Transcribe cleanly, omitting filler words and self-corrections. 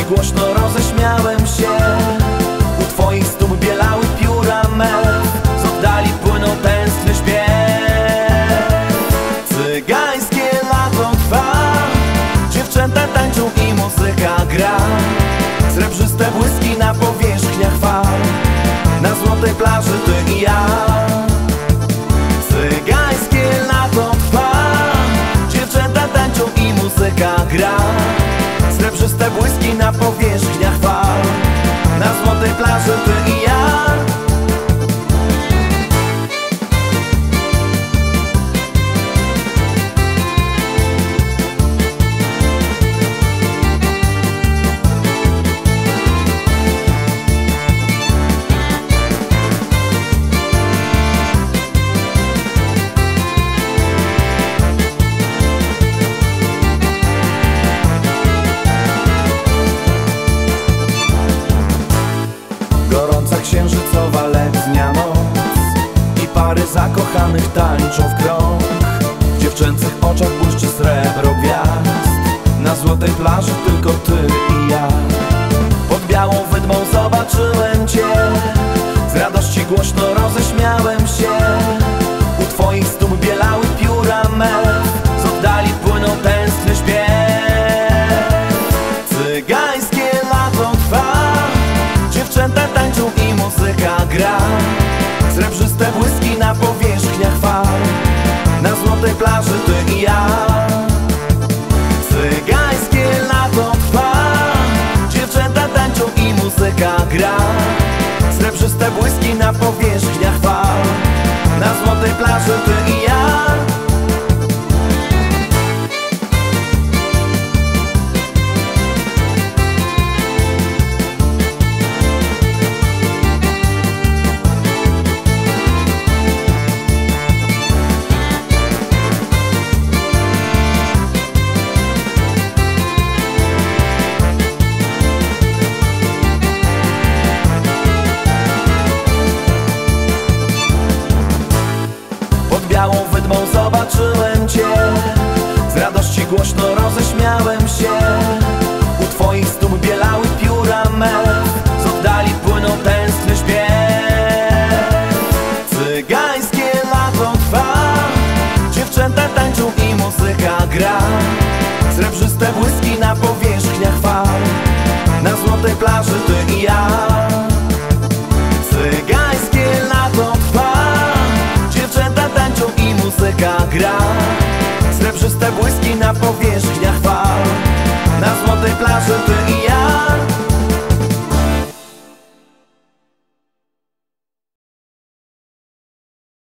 głośno roześmiałem się. U twoich stóp bielały pióra me, z oddali płynął tęskny śpiew. Cygańskie lato trwa, dziewczęta tańczą i muzyka gra. Srebrzyste błyski na powierzchniach fal, na złotej plaży ty i ja. Cygańskie lato trwa, dziewczęta tańczą i muzyka gra. Srebrzyste błyski na powierzchniach fal, na złotej plaży ty i ja. Gorąca księżycowa letnia noc i pary zakochanych tańczą w krąg. W dziewczęcych oczach błyszczy srebro gwiazd, na złotej plaży tylko ty i ja. Pod białą wydmą zobaczyłem cię, z radości głośno roześmiałem się. U twoich stóp bielały pióra me, z oddali płynął tęskny śpiew. Cygańskie lato trwa, dziewczęta tańczą i muzyka gra. Srebrzyste błyski na powierzchniach fal, na złotej plaży ty i ja. Cygańskie lato trwa, dziewczęta tańczą i muzyka gra. Srebrzyste błyski na powierzchniach fal, na złotej plaży ty i ja. Pod białą wydmą zobaczyłem cię, z radości głośno roześmiałem się. U twoich stóp bielały pióra me, z oddali płynął tęskny śpiew. Cygańskie lato trwa, dziewczęta tańczą i muzyka gra. Srebrzyste błyski na powierzchniach fal, na złotej plaży ty i ja. Cygańskie lato trwa, dziewczęta tańczą i muzyka gra. Srebrzyste błyski na powierzchniach fal, na złotej plaży ty i ja.